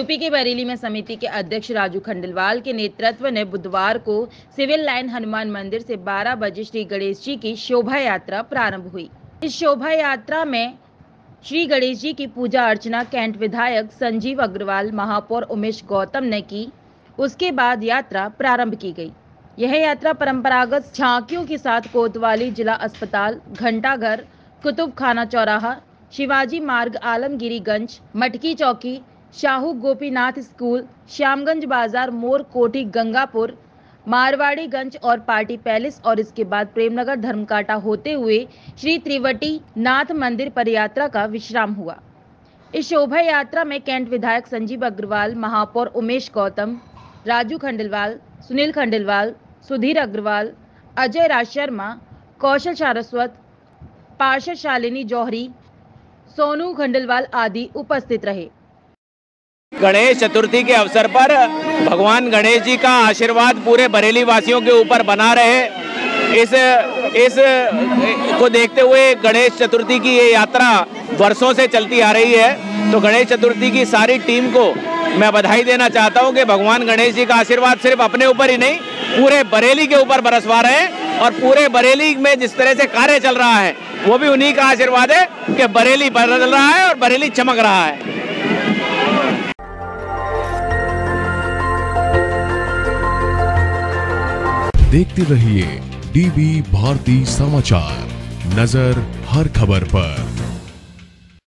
UP के बरेली में समिति के अध्यक्ष राजू खंडेलवाल के नेतृत्व ने बुधवार को सिविल लाइन हनुमान मंदिर से 12 बजे श्री गणेश जी की शोभा यात्रा प्रारंभ हुई। इस शोभा यात्रा में श्री गणेश जी की पूजा अर्चना कैंट विधायक संजीव अग्रवाल, महापौर उमेश गौतम ने की। उसके बाद यात्रा प्रारंभ की गई। यह यात्रा परंपरागत झांकियों के साथ कोतवाली जिला अस्पताल, घंटाघर, कुतुब खाना चौराहा, शिवाजी मार्ग, आलमगिरीगंज, मटकी चौकी, शाहू गोपीनाथ स्कूल, श्यामगंज बाजार मोड़, कोठी गंगापुर, मारवाड़ीगंज और पार्टी पैलेस और इसके बाद प्रेमनगर धर्मकांटा होते हुए श्री त्रिवटी नाथ मंदिर पर यात्रा का विश्राम हुआ। इस शोभा यात्रा में कैंट विधायक संजीव अग्रवाल, महापौर उमेश गौतम, राजू खंडेलवाल, सुनील खंडेलवाल, सुधीर अग्रवाल, अजय राज शर्मा, कौशल सारस्वत, पार्षद शालिनी जौहरी, सोनू खंडेलवाल आदि उपस्थित रहे। गणेश चतुर्थी के अवसर पर भगवान गणेश जी का आशीर्वाद पूरे बरेली वासियों के ऊपर बना रहे, इस को देखते हुए गणेश चतुर्थी की ये यात्रा वर्षों से चलती आ रही है। तो गणेश चतुर्थी की सारी टीम को मैं बधाई देना चाहता हूं कि भगवान गणेश जी का आशीर्वाद सिर्फ अपने ऊपर ही नहीं, पूरे बरेली के ऊपर बरसवा रहे हैं। और पूरे बरेली में जिस तरह से कार्य चल रहा है वो भी उन्हीं का आशीर्वाद है कि बरेली बदल रहा है और बरेली चमक रहा है। देखते रहिए डीवी भारती समाचार, नजर हर खबर पर।